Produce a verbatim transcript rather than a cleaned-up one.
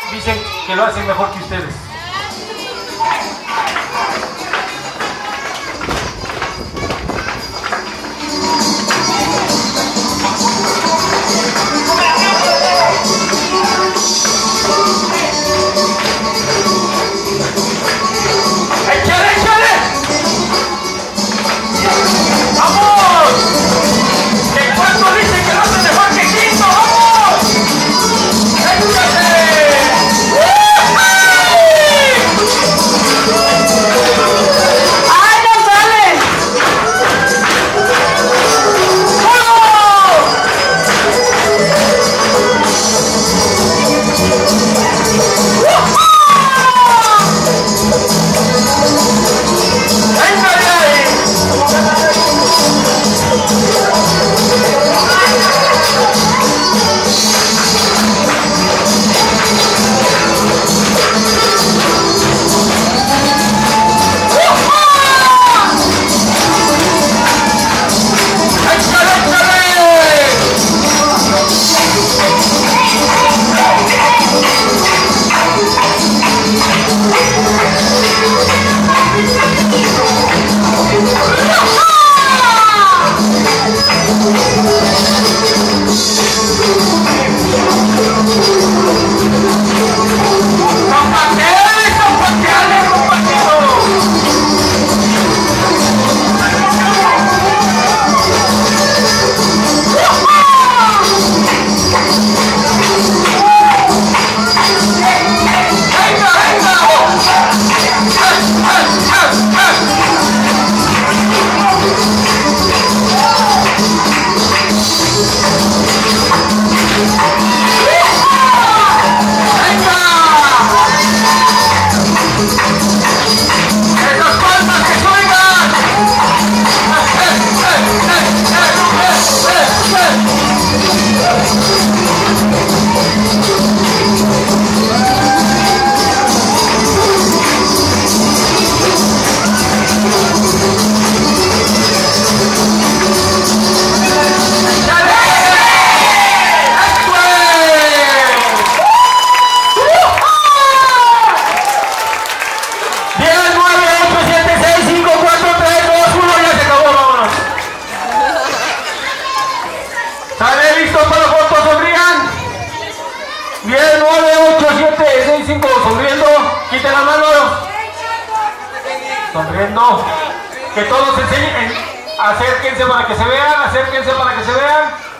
dicen que lo hacen mejor que ustedes. ¡Échale, échale! ¡Vamos! ¿Que cuánto dicen que lo hacen mejor que Quinto? ¡Vamos! ¡Échale! ¡Ay, no sale! ¡Vamos! ¿Sale listo para la foto? ¿Sonrían? Bien, nueve, ocho, siete, seis, cinco, sonriendo. Quiten las manos. Sonriendo. Que todos enseñen. Acérquense para que se vean, acérquense para que se vean.